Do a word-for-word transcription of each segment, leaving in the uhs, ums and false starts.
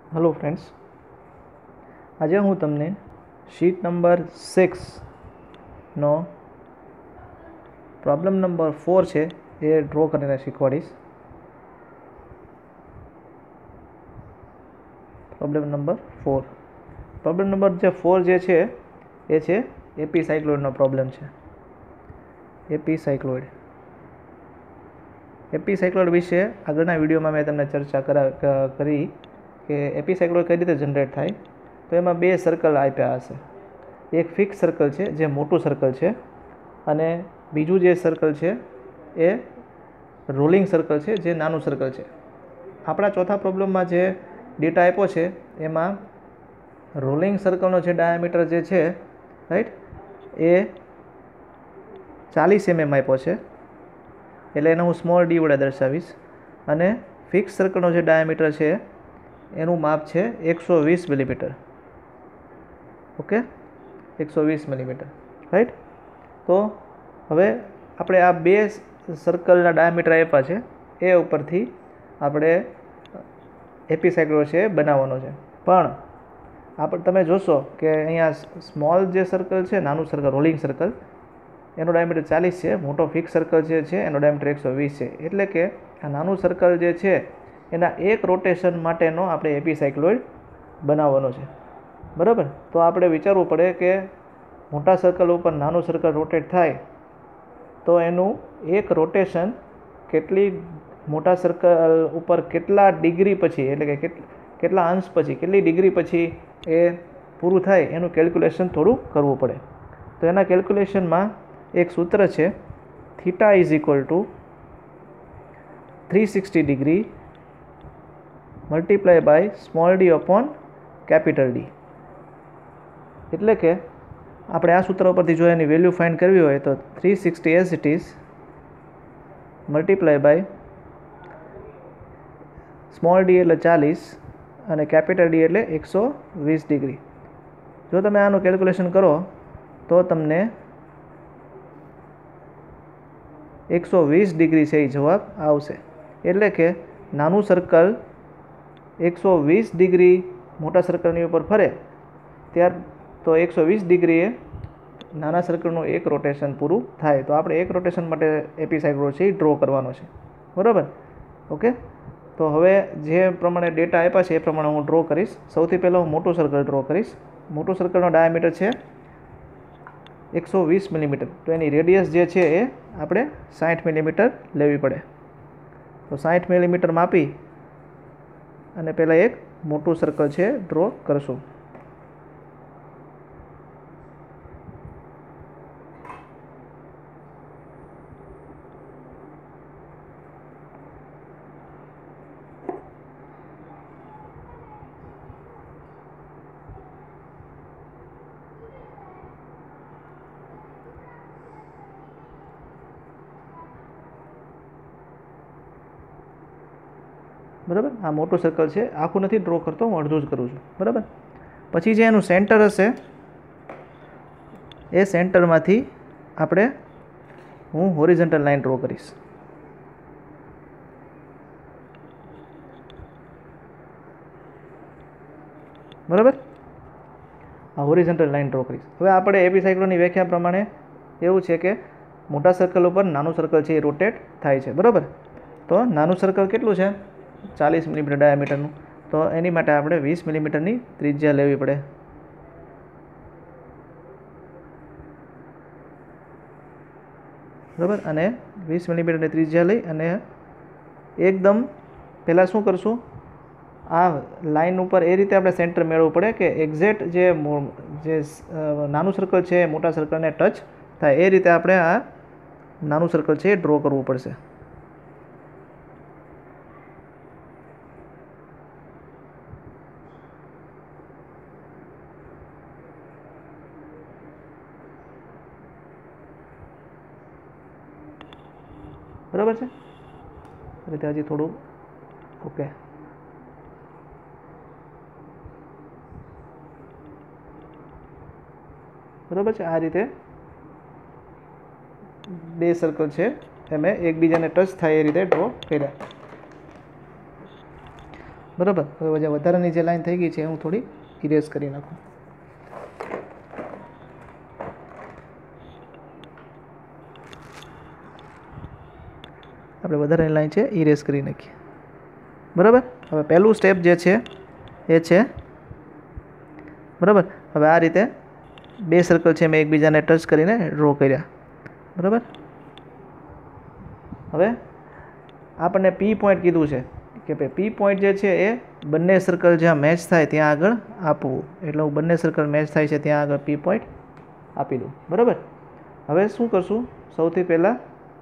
Hello friends, आज हूँ तमने शीट नंबर सिक्स नो प्रॉब्लम नंबर फोर है ये ड्रॉ कर शीखवाड़ीश। Problem number four problem number जो फोर जे छे ए छे एपीसाइक्लोइड नो प्रॉब्लम है। एपीसाइक्लोइड एपीसाइक्लोइड विषे आगळना विडियो में मैं तमने चर्चा करा करी कि एपीसाइक्लोइड कई रीते जनरेट थाय। तो एमां बे सर्कल आप्या हशे, एक फिक्स सर्कल है जे मोटुं सर्कल है अने बीजू जे सर्कल है ए रोलिंग सर्कल है जे नानुं सर्कल है। आपणा चौथा प्रॉब्लम में जे डेटा आप्यो छे एमां रोलिंग सर्कलनो जे डायामीटर जे छे राइट ए चालीस एम एम आप्यो छे, एटले एने हूँ स्मॉल डी वडे दर्शावीश। अने फिक्स सर्कलनो जे डायामीटर है एनु माप है एक सौ वीस मिलीमीटर। ओके, एक सौ वीस मिलीमीटर राइट। तो हवे आपणे आ बे सर्कलना डायामीटर आप्या छे ए उपरथी आपणे एपीसाइक्लोइड छे बनावવાનો छे। पण आप तमे जोशो कि अहींया स्मॉल जे सर्कल है नानुं सर्कल रोलिंग सर्कल एनो डायामीटर चालीस है, मोटो फिक्स सर्कल जे छे एनो डायामीटर एक सौ वीस है। एटले के आ नानुं सर्कल जे छे एना एक रोटेशन माटेनो आपणे एपीसाइक्लोइड बनावવાનો छे, बराबर। तो आपणे विचारवुं पड़े कि मोटा सर्कल पर नानुं सर्कल रोटेट थाय तो एनुं एक रोटेशन केटली मोटा सर्कल पर केटला डिग्री पछी एटले के केटला अंश पछी केटली डिग्री पछी ए पूरुं थाय एनुं केल्क्युलेशन थोड़ुं करवुं पड़े। तो एना केल्क्युलेशन में एक सूत्र है theta is equal to three sixty degree multiply by small D upon capital D. एटले के आपणे आ सूत्र परथी जो एनी वेल्यू फाइंड करवी होय तो three sixty as it is multiply by small D एटले चालीस अने कैपिटल डी एटले एक सौ वीस डिग्री। जो तमे आनुं केल्क्युलेशन करो तो तमने एक सौ वीस डिग्री से जवाब आवशे। एटले के नानुं सर्कल एक सौ वीस डिग्री मोटा सर्कलनी उपर फरे त्यार तो एक सौ वीस डिग्रीए नाना सर्कलનું एक रोटेशन पूरुं थाय। तो आपणे एक रोटेशन माटे एपीसाइक्लोइड छे ड्रॉ करवानो छे, बराबर। ओके, तो हवे जे प्रमाणे डेटा आप्या छे ए प्रमाणे हूँ ड्रॉ करीश। सौथी पहेला हूँ मोटुं सर्कल ड्रॉ करीश। मोटुं सर्कलनो डायामीटर छे एक सौ वीस मिलीमीटर, तो एनी रेडियस जे छे ए आपणे साठ मिलीमीटर लेवी पड़े। तो साठ मिलीमीटर मापी अने पहला एक मोटू सर्कल है ड्रॉ करशुं। बराबर, आ मोटो सर्कल है आखू नहीं ड्रॉ करतो हूँ अर्धुं ज करूँ छूँ, बराबर। पछी जे एनुं सेंटर हशे ए सेंटर मांथी आपणे हूँ होरिजेंटल लाइन ड्रॉ करीश। बराबर, आ होरिजेंटल लाइन ड्रॉ करीश। हवे आपणे एपीसाइक्लोइडनी व्याख्या प्रमाणे एवुं छे के मोटा सर्कल पर नानुं सर्कल छे ए रोटेट थाय छे, बराबर। तो नानुं सर्कल केटलुं छे चालीस मिलीमीटर डायामीटरनुं, तो एनी माटे आपणे वीस मिलीमीटरनी त्रिज्या लेवी पड़े। बराबर, अने वीस मिलीमीटरनी त्रिज्या लई अने एकदम पहला शुं करशुं आ लाइन पर ए रीते आपणे सेंटर मेळवવું पड़े कि एक्जेक्ट जे जे नानुं सर्कल छे मोटा सर्कलने टच थाय ए रीते आपणे आ नानुं सर्कल छे ड्रॉ करवुं पड़शे। बराबर है, रीते हजी थोड़ू ओके। बराबर है, आ रीते बे सर्कल है एम एक बीजा ने टच थाय ए रीते ड्रॉ कर्या। બરાબર. હવે જે વધારાની જે લાઈન થઈ ગઈ છે હું થોડી ઇરેઝ કરી નાખું. આપણે વધારાની લાઈન છે ઇરેઝ કરી નાખીએ. બરાબર. હવે પહેલું સ્ટેપ જે છે એ છે બરાબર. હવે આ રીતે બે સર્કલ છે મેં એકબીજાને ટચ કરીને ડ્રો કર્યા. બરાબર. હવે આપણને પી પોઈન્ટ કીધું છે કે ભાઈ પી પોઈન્ટ જે છે એ બંને સર્કલ જ્યાં મેચ થાય ત્યાં આગળ આપવું. એટલે હું બંને સર્કલ મેચ થાય છે ત્યાં આગળ પી પોઈન્ટ આપી દઉં. બરાબર. હવે શું કરશું, સૌથી પહેલાં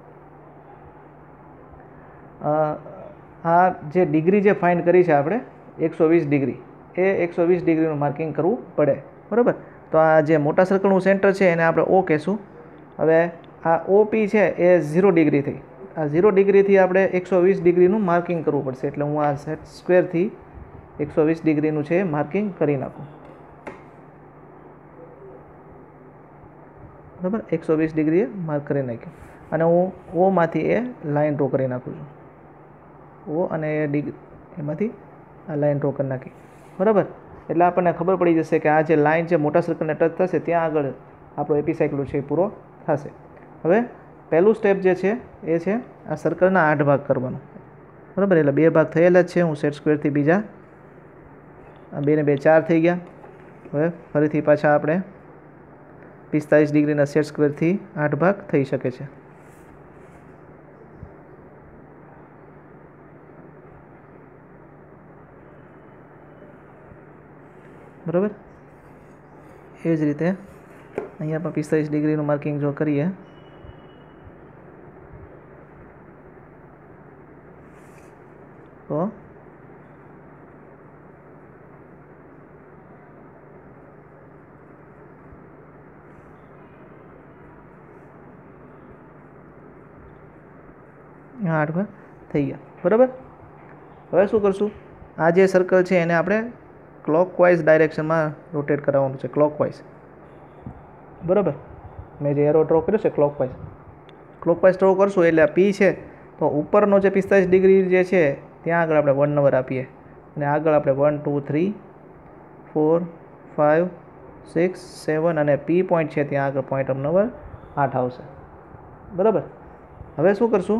આ જે ડિગ્રી જે ફાઇન્ડ કરી છે આપણે એકસો વીસ ડિગ્રી, એ એકસો વીસ ડિગ્રીનું માર્કિંગ કરવું પડે. બરાબર. તો આ જે મોટા સર્કલનું સેન્ટર છે એને આપણે ઓ કહેશું. હવે આ ઓપી છે એ ઝીરો ડિગ્રી થઈ. આ ઝીરો ડિગ્રીથી આપણે એકસો વીસ ડિગ્રીનું માર્કિંગ કરવું પડશે. એટલે હું આ સેટ સ્ક્વેરથી એકસો વીસ ડિગ્રીનું છે માર્કિંગ કરી નાખું. બરાબર. એકસો વીસ ડિગ્રીએ માર્ક કરી નાખ્યું અને હું ઓમાંથી એ લાઇન ડ્રો કરી નાખું છું. ઓ અને એ ડિગ્રી એમાંથી આ લાઇન ડ્રો કરી નાખી. બરાબર. એટલે આપણને ખબર પડી જશે કે આ જે લાઇન છે મોટા સર્કલને ટચ થશે ત્યાં આગળ આપણો એપિસાયક્લોઇડ છે એ પૂરો થશે. હવે પહેલું સ્ટેપ જે છે એ છે આ સર્કલના આઠ ભાગ કરવાનો. બરાબર. એટલે બે ભાગ થયેલા જ છે. હું સેટ સ્ક્વેરથી બીજા આ બે ને બે ચાર થઈ ગયા. હવે ફરીથી પાછા આપણે પિસ્તાલીસ ડિગ્રીના સેટ સ્ક્વેરથી આઠ ભાગ થઈ શકે છે. બરાબર. એ જ રીતે અહીંયા પણ પિસ્તાલીસ ડિગ્રીનું માર્કિંગ જો કરીએ તો આઠ ભાગ થઈ ગયા. બરાબર. હવે શું કરશું, આ જે સર્કલ છે એને આપણે ક્લોકવાઇઝ ડાયરેક્શનમાં રોટેટ કરાવવાનું છે. ક્લોકવાઇઝ. બરાબર. મેં જે એરો ડ્રો કર્યો છે ક્લોકવાઇઝ ક્લોકવાઇઝ ડ્રો કરશું એટલે આ પી છે તો ઉપરનો જે પિસ્તાલીસ ડિગ્રી જે છે ત્યાં આગળ આપણે વન નંબર આપીએ અને આગળ આપણે one two three four five six seven અને પી પોઈન્ટ છે ત્યાં આગળ પોઈન્ટ નંબર આઠ આવશે. બરાબર. હવે શું કરશું,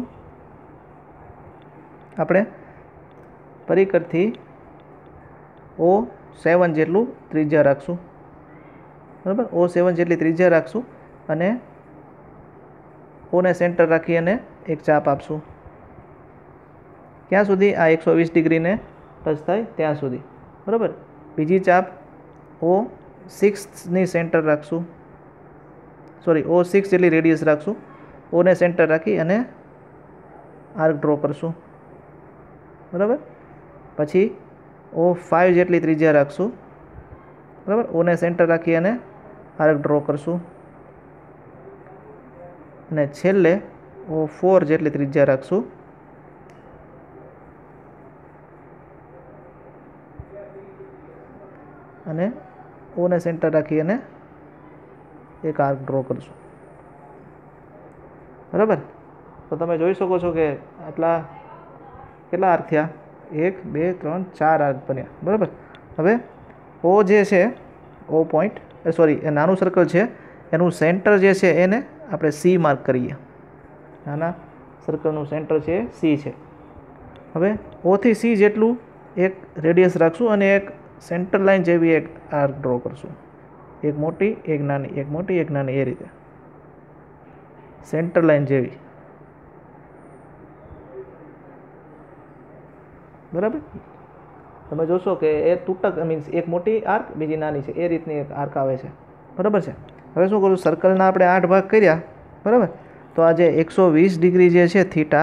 આપણે પરિકરથી ઓ સેવન જેટલું ત્રિજ્યા રાખશું. બરાબર. ઓ સેવન જેટલી ત્રિજ્યા રાખશું અને ઓને સેન્ટર રાખી અને એક ચાપ આપશું. ક્યાં સુધી? આ એકસો વીસ ડિગ્રીને ટચ થાય ત્યાં સુધી. બરાબર. બીજી ચાપ ઓ સિક્સની સેન્ટર રાખશું, સોરી ઓ સિક્સ જેટલી રેડિયસ રાખશું. ઓને સેન્ટર રાખી અને આર્ક ડ્રો કરશું. બરાબર. પછી ઓ ફાઇવ જેટલી ત્રિજ્યા રાખશું. બરાબર. ઓને સેન્ટર રાખી અને આર્ક ડ્રો કરશું અને છેલ્લે ઓ ફોર જેટલી ત્રિજ્યા રાખશું અને ઓને સેન્ટર રાખી અને એક આર્ક ડ્રો કરશું. બરાબર. તો તમે જોઈ શકો છો કે આટલા કેટલા આર્ક થયા? એક બે ત્રણ ચાર આર્ક બન્યા. બરાબર. હવે ઓ જે છે ઓ પોઈન્ટ સોરી એ નાનું સર્કલ છે એનું સેન્ટર જે છે એને આપણે સી માર્ક કરીએ. નાના સર્કલનું સેન્ટર છે સી છે. હવે ઓથી સી જેટલું એક રેડિયસ રાખશું અને એક સેન્ટર લાઇન જેવી એક આર્ક ડ્રો કરશું. એક મોટી એક નાની, એક મોટી એક નાની, એ રીતે સેન્ટર લાઇન જેવી. બરાબર. તમે જોશો કે એ તૂટક મીન્સ એક મોટી આર્ક બીજી નાની છે એ રીતની એક આર્ક આવે છે. બરાબર છે. હવે શું કરું, સર્કલના આપણે આઠ ભાગ કર્યા. બરાબર. તો આ જે એકસો વીસ ડિગ્રી જે છે થીટા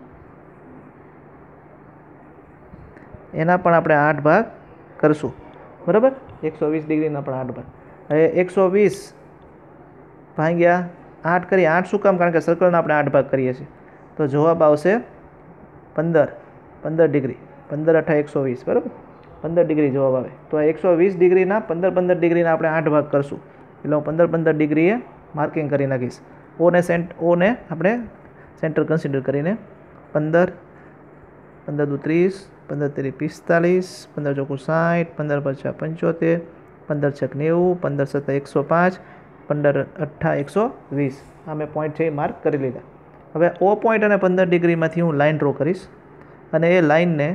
એના પણ આપણે આઠ ભાગ કરશું. બરાબર. એકસો વીસ ડિગ્રીના પણ આઠ ભાગ. હવે એકસો વીસ ભાગ્યા આઠ કરીએ. આઠ શું કામ? કારણ કે સર્કલના આપણે આઠ ભાગ કરીએ છીએ. તો જવાબ આવશે પંદર. પંદર ડિગ્રી. પંદર અઠા એકસો વીસ. બરાબર. પંદર ડિગ્રી જવાબ આવે. તો આ એકસો વીસ ડિગ્રીના પંદર પંદર ડિગ્રીના આપણે આઠ ભાગ કરશું. એટલે હું પંદર પંદર ડિગ્રીએ માર્કિંગ કરી નાખીશ. ઓને સેન્ટ ઓને આપણે સેન્ટર કન્સિડર કરીને પંદર પંદર દુ ત્રીસ પંદર તેરી પિસ્તાલીસ, પંદર ચોકું સાઠ, પંદર પચાસ પંચોતેર, પંદર છક નેવું, પંદર સત્તા એકસો પાંચ, પંદર અઠ્ઠા એકસો વીસ. આ મેં પોઈન્ટ છે એ માર્ક કરી લીધા. હવે ઓ પોઈન્ટ અને પંદર ડિગ્રીમાંથી હું લાઇન ડ્રો કરીશ અને એ લાઇનને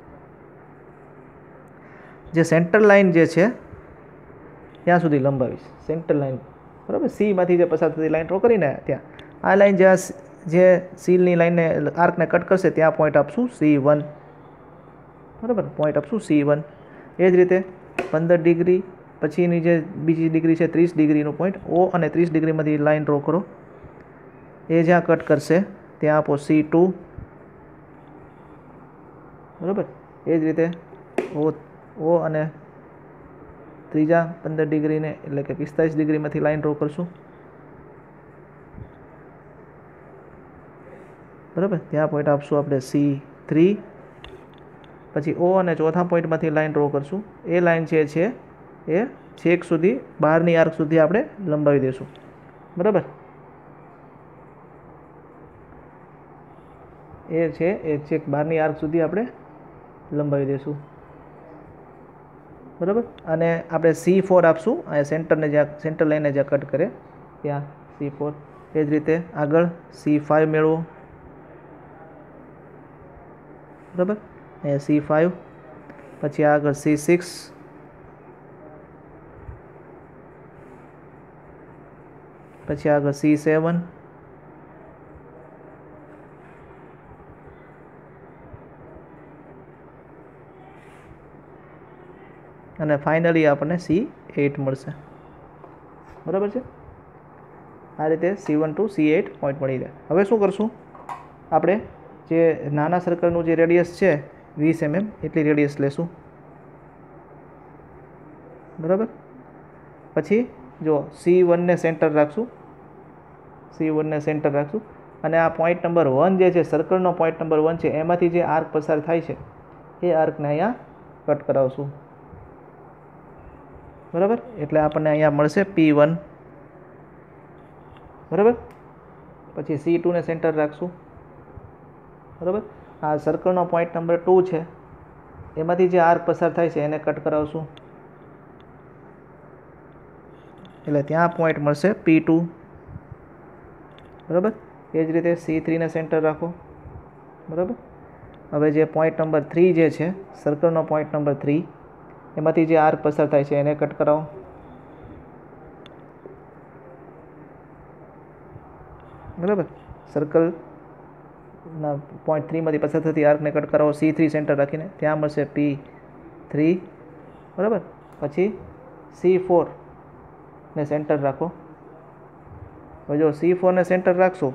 જે સેન્ટર લાઇન જે છે ત્યાં સુધી લંબાવીશ. સેન્ટર લાઇન બરાબર, સીમાંથી જે પસાર થતી લાઇન ડ્રો કરીને ત્યાં આ લાઇન જે જે સીલની લાઇનને આર્કને કટ કરશે ત્યાં પોઈન્ટ આપશું સી વન. બરાબર, પોઈન્ટ આપશું સી વન. એ જ રીતે પંદર ડિગ્રી પછીની જે બીજી ડિગ્રી છે ત્રીસ ડિગ્રીનું પોઈન્ટ ઓ અને ત્રીસ ડિગ્રીમાંથી લાઇન ડ્રો કરો. એ જ્યાં કટ કરશે ત્યાં આપો સી ટુ. બરાબર, એ જ રીતે ઓ ઓ અને ત્રીજા પંદર ડિગ્રીને એટલે કે પિસ્તાલીસ ડિગ્રીમાંથી લાઇન ડ્રો કરશું. બરાબર, ત્યાં પોઈન્ટ આપશું આપણે સી થ્રી. પછી ઓ અને ચોથા પોઈન્ટમાંથી લાઇન ડ્રો કરશું. એ લાઇન જે છે એ છેક સુધી બહારની આર્ક સુધી આપણે લંબાવી દઈશું. બરાબર, એ છે એ છેક બહારની આર્ક સુધી આપણે લંબાવી દઈશું. બરાબર, અને આપણે સી ફોર આપશું અને સેન્ટરને જ્યાં સેન્ટર લાઇનને જ્યાં કટ કરે ત્યાં સી ફોર. એ જ રીતે આગળ સી ફાઇવ મેળવો. બરાબર, એ સી ફાઇવ. પછી આગળ સી સિક્સ, પછી આગળ સી સેવન, અને ફાઇનલી આપણને સી એટ મળશે. બરાબર છે, આ રીતે C one to C eight point મળી જાય. હવે શું કરશું, આપણે જે નાના સર્કલનું જે રેડિયસ છે વીસ એમએમ એટલી રેડિયસ લેશું. બરાબર, પછી જો સી વનને સેન્ટર રાખશું, સી વનને સેન્ટર રાખશું અને આ પોઈન્ટ નંબર વન જે છે સર્કલનો પોઈન્ટ નંબર વન છે એમાંથી જે આર્ક પસાર થાય છે એ આર્કને અહીંયા કટ કરાવશું. બરાબર, એટલે આપણને અહીંયા મળશે પી વન. બરાબર, પછી સી ટુને સેન્ટર રાખશું. બરાબર, આ સર્કલનો પોઈન્ટ નંબર ટુ છે એમાંથી જે આર્ક પસાર થાય છે એને કટ કરાવશું એટલે ત્યાં પોઈન્ટ મળશે પી ટુ. બરાબર, એ જ રીતે સી થ્રીને સેન્ટર રાખો. બરાબર, હવે જે પોઈન્ટ નંબર થ્રી જે છે સર્કલનો પોઈન્ટ નંબર થ્રી એમાંથી જે આર્ક પસાર થાય છે એને કટ કરાવો. બરાબર, સર્કલના પોઈન્ટ થ્રીમાંથી પસાર થતી આર્કને કટ કરાવો સી થ્રી સેન્ટર રાખીને, ત્યાં મળશે પી થ્રી. બરાબર, પછી સી ફોરને સેન્ટર રાખો. હવે જો સી ફોરને સેન્ટર રાખશો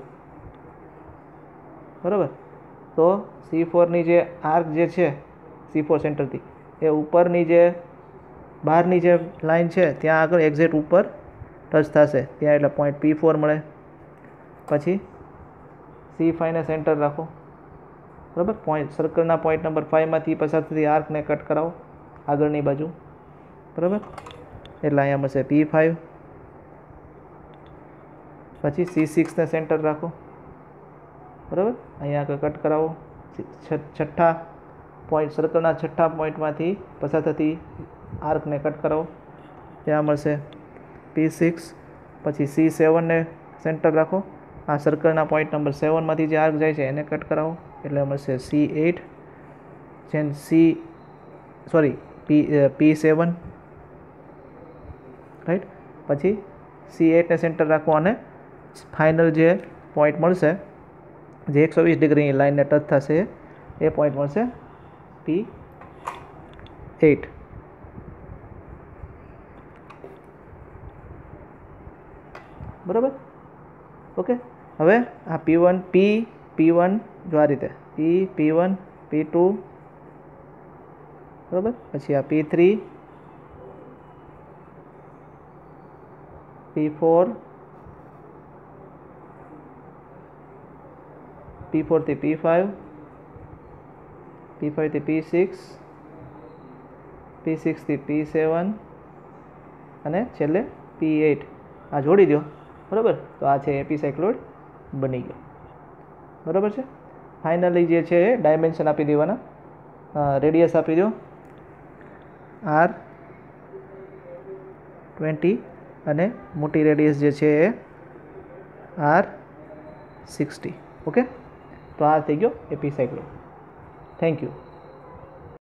બરાબર તો સી ફોરની જે આર્ક જે છે સી ફોર સેન્ટરથી એ ઉપરની જે બહારની જે લાઇન છે ત્યાં આગળ એક્ઝેક્ટ ઉપર ટચ થશે ત્યાં એટલે પોઈન્ટ પી ફોર મળે. પછી સી ફાઇવને સેન્ટર રાખો. બરાબર, પોઈન્ટ સર્કલના પોઈન્ટ નંબર ફાઇવમાંથી પસાર થતી આર્કને કટ કરાવો આગળની બાજુ. બરાબર, એટલે અહીંયા મળશે પી ફાઇવ. પછી સી સિક્સને સેન્ટર રાખો. બરાબર, અહીંયા આગળ કટ કરાવો. છઠ્ઠા પોઈન્ટ સર્કલના છઠ્ઠા પોઈન્ટમાંથી પસાર થતી આર્કને કટ કરાવો ત્યાં મળશે પી સિક્સ. પછી સી સેવનને સેન્ટર રાખો. આ સર્કલના પોઈન્ટ નંબર સેવનમાંથી જે આર્ક જાય છે એને કટ કરાવો એટલે મળશે સી એટ. જેન C sorry P P seven. Right, પછી સી એટને સેન્ટર રાખો અને ફાઇનલ જે પોઈન્ટ મળશે જે એકસો વીસ ડિગ્રીની લાઇનને ટચ થશે એ પોઈન્ટ મળશે પી એટ. બરાબર, ઓકે. હવે આ પી વન પી પી વન જો આ રીતે પી પી વન પી ટુ. બરાબર, પછી આ P three P four P ફોરથી પી ફાઇવ પી ફાઇવથી પી સિક્સ પી સિક્સથી પી સેવન અને છેલ્લે પી એટ. આ જોડી દો. બરાબર, તો આ છે એપીસાયક્લોઇડ બની ગયો. બરાબર છે. ફાઇનલી જે છે એ ડાયમેન્શન આપી દેવાના રેડિયસ આપી દો આર ટ્વેન્ટી અને મોટી રેડિયસ જે છે એ આર સિક્સટી. ઓકે, તો આ થઈ ગયો એપિસાયક્લોઇડ. Thank you.